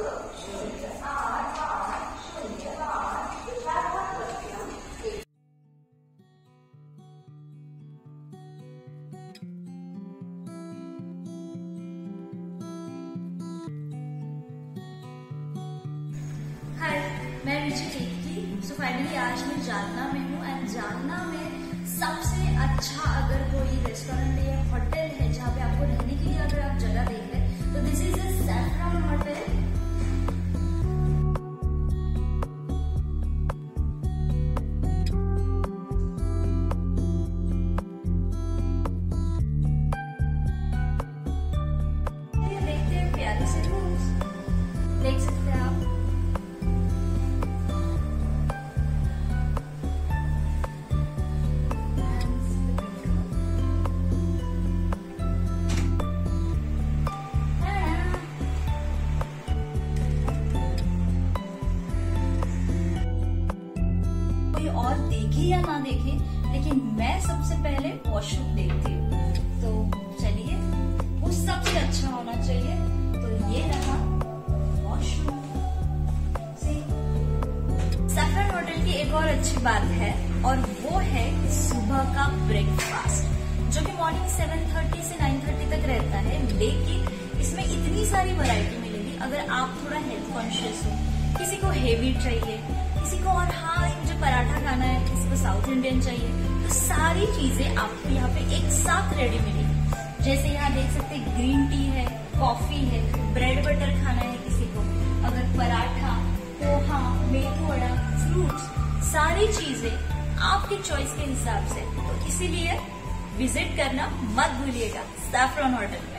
मैं so finally आज मैं जालना में हूँ एंड जालना में सबसे अच्छा अगर कोई रेस्टोरेंट या होटल है जहाँ पे आपको रहने के लिए अगर आप जगह देख रहे हैं तो this is a saffron hotel. देखते हैं प्यारे से रूम्स देख सकते हैं आप। और देखे या ना देखे लेकिन मैं सबसे पहले वॉशरूम देखती हूँ, तो चलिए वो सबसे अच्छा होना चाहिए। तो ये रहा वॉशरूम। सैफरन होटल की एक और अच्छी बात है और वो है सुबह का ब्रेकफास्ट जो कि मॉर्निंग 7:30 से 9:30 तक रहता है, लेकिन इसमें इतनी सारी वैरायटी मिलेगी। अगर आप थोड़ा हेल्थ कॉन्शियस हो, किसी को हेवी चाहिए, किसी को और हाँ मुझे पराठा खाना है, किसी को साउथ इंडियन चाहिए, तो सारी चीजें आपको यहाँ पे एक साथ रेडी मिलेगी। जैसे यहाँ देख सकते हैं ग्रीन टी है, कॉफी है, ब्रेड बटर खाना है किसी को, अगर पराठा, पोहा, मेथू वड़ा, फ्रूट्स, सारी चीजें आपकी चॉइस के हिसाब से। तो इसीलिए विजिट करना मत भूलिएगा सैफरॉन होटल।